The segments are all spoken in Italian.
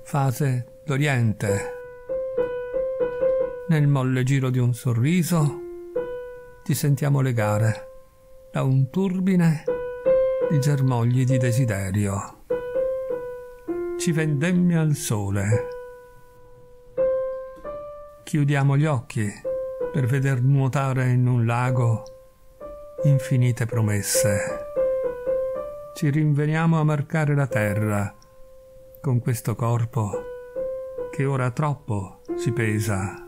Fase d'Oriente. Nel molle giro di un sorriso ti sentiamo legare da un turbine di germogli di desiderio. Ci vendemmi al sole. Chiudiamo gli occhi per veder nuotare in un lago infinite promesse. Ci rinveniamo a marcare la terra con questo corpo che ora troppo si pesa.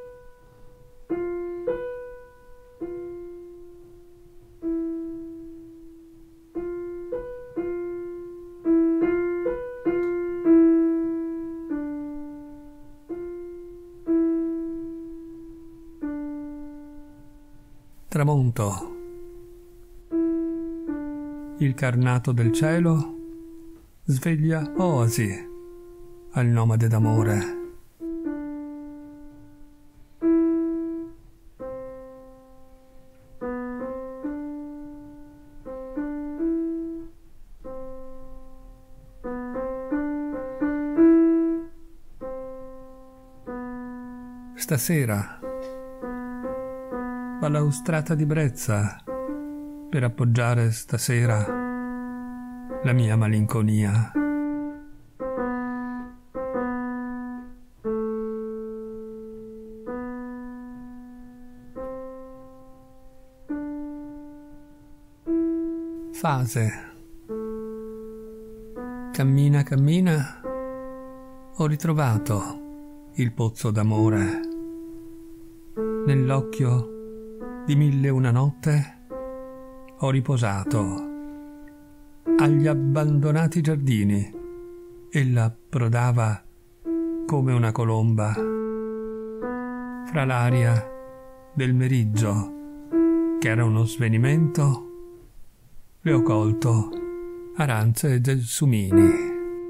Tramonto. Il carnato del cielo sveglia oasi al nomade d'amore. Stasera balaustrata di brezza per appoggiare stasera la mia malinconia. Fase. Cammina, cammina, ho ritrovato il pozzo d'amore. Nell'occhio di 1001 notte ho riposato. Agli abbandonati giardini ella approdava come una colomba. Fra l'aria del meriggio, che era uno svenimento, le ho colto aranze e gelsomini.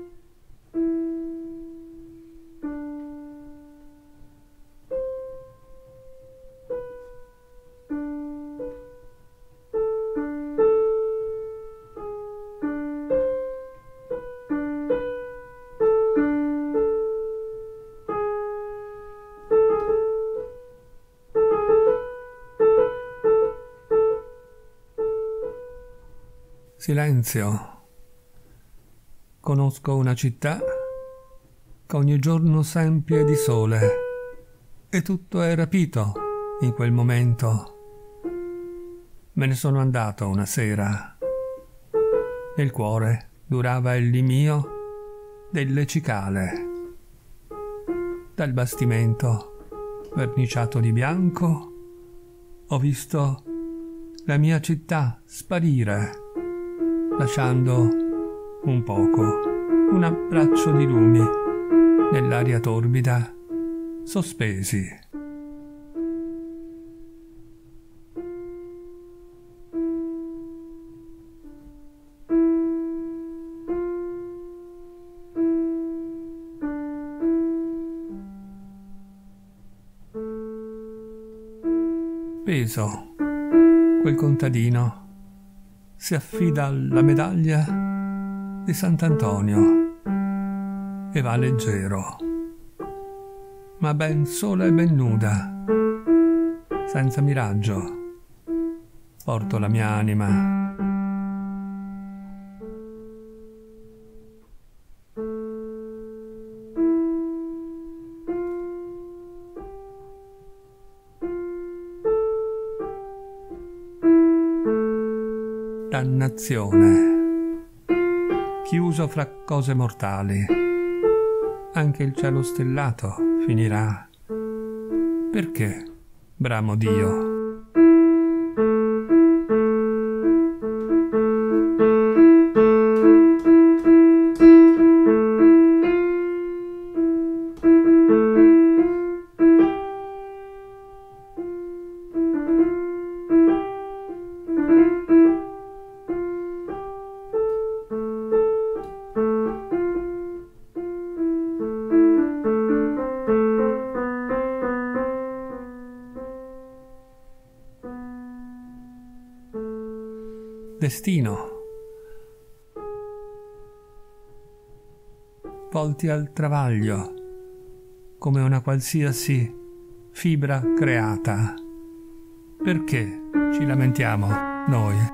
Silenzio. Conosco una città che ogni giorno s'empie di sole e tutto è rapito in quel momento. Me ne sono andato una sera. Nel cuore durava il limio delle cicale. Dal bastimento verniciato di bianco ho visto la mia città sparire, lasciando un poco, un abbraccio di lumi nell'aria torbida, sospesi. Peso, quel contadino si affida alla medaglia di Sant'Antonio e va leggero, ma ben sola e ben nuda, senza miraggio, porto la mia anima. Dannazione, chiuso fra cose mortali, anche il cielo stellato finirà. Perché bramo Dio? Destino. volti al travaglio, come una qualsiasi fibra creata. Perché ci lamentiamo noi?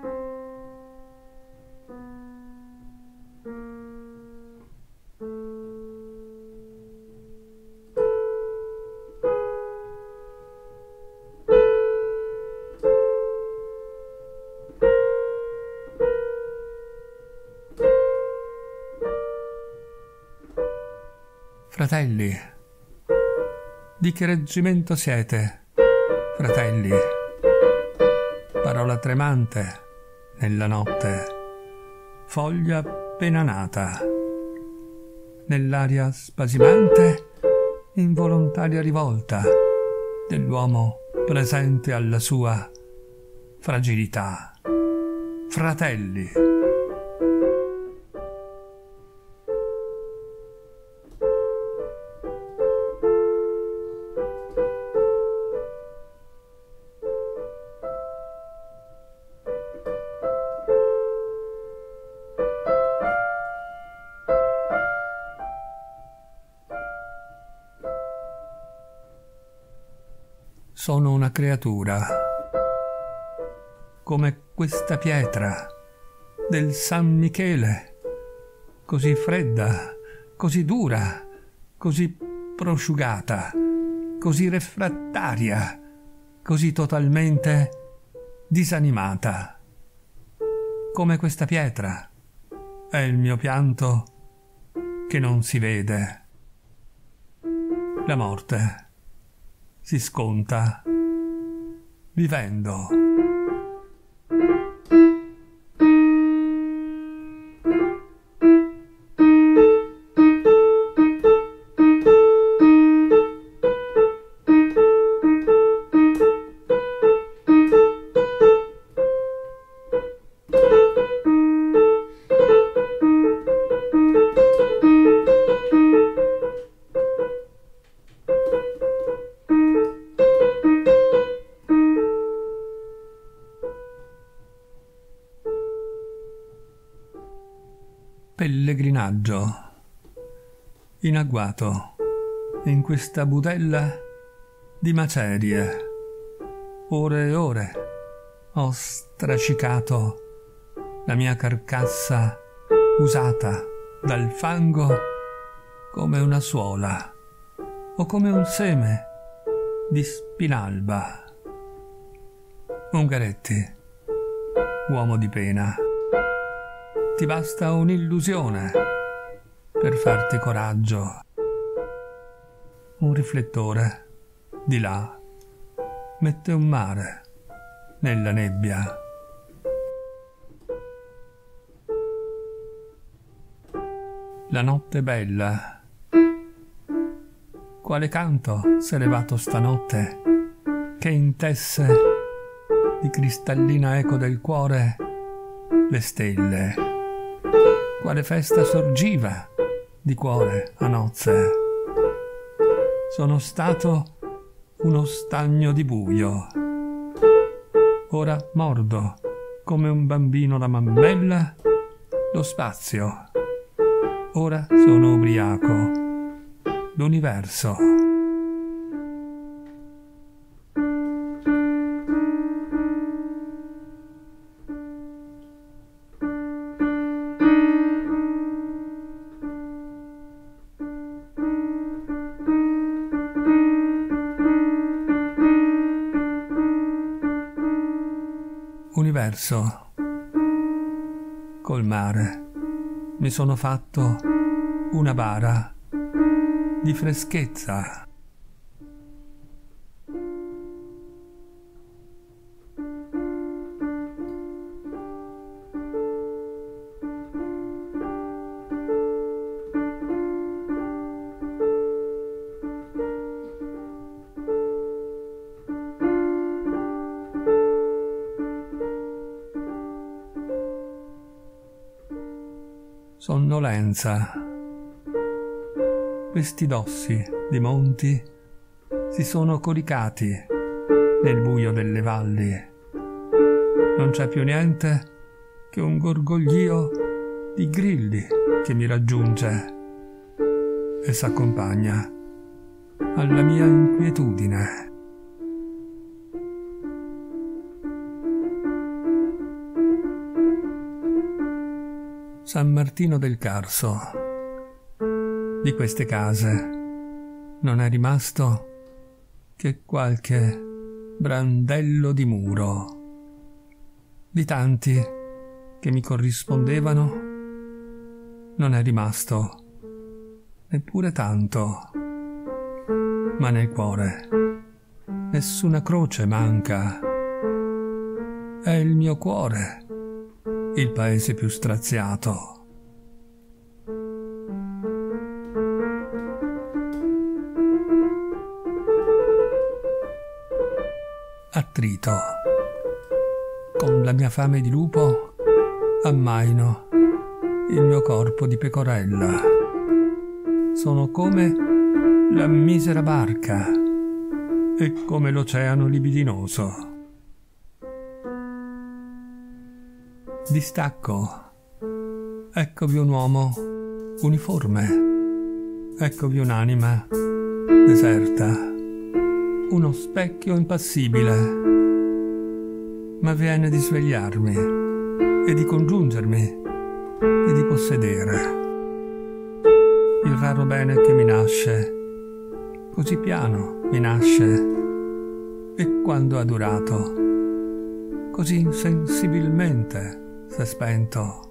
Fratelli, di che reggimento siete, fratelli? Parola tremante nella notte, foglia appena nata, nell'aria spasimante, involontaria rivolta dell'uomo presente alla sua fragilità. Fratelli. Sono una creatura, come questa pietra del San Michele, così fredda, così dura, così prosciugata, così refrattaria, così totalmente disanimata. Come questa pietra è il mio pianto che non si vede. La morte si sconta vivendo. Pellegrinaggio, in agguato, in questa budella di macerie. Ore e ore ho stracicato la mia carcassa usata dal fango come una suola o come un seme di spinalba. Ungaretti, uomo di pena, ti basta un'illusione per farti coraggio. Un riflettore, di là, mette un mare nella nebbia. La notte bella. Quale canto s'è levato stanotte che intesse di cristallina eco del cuore le stelle. Quale festa sorgiva di cuore a nozze. Sono stato uno stagno di buio. Ora mordo come un bambino la mammella lo spazio. Ora sono ubriaco. L'universo. Universo, col mare mi sono fatto una bara di freschezza. Sonnolenza. Questi dossi di monti si sono coricati nel buio delle valli. Non c'è più niente che un gorgoglio di grilli che mi raggiunge. e s'accompagna alla mia inquietudine. San Martino del Carso. Di queste case non è rimasto che qualche brandello di muro. Di tanti che mi corrispondevano non è rimasto neppure tanto, ma nel cuore nessuna croce manca. È il mio cuore il paese più straziato. Attrito. Con la mia fame di lupo ammaino il mio corpo di pecorella. Sono come la misera barca e come l'oceano libidinoso. Distacco. Eccovi un uomo uniforme. Eccovi un'anima deserta. Uno specchio impassibile. Ma viene di svegliarmi e di congiungermi e di possedere. Il raro bene che mi nasce, così piano mi nasce, e quando ha durato, così insensibilmente s'è spento.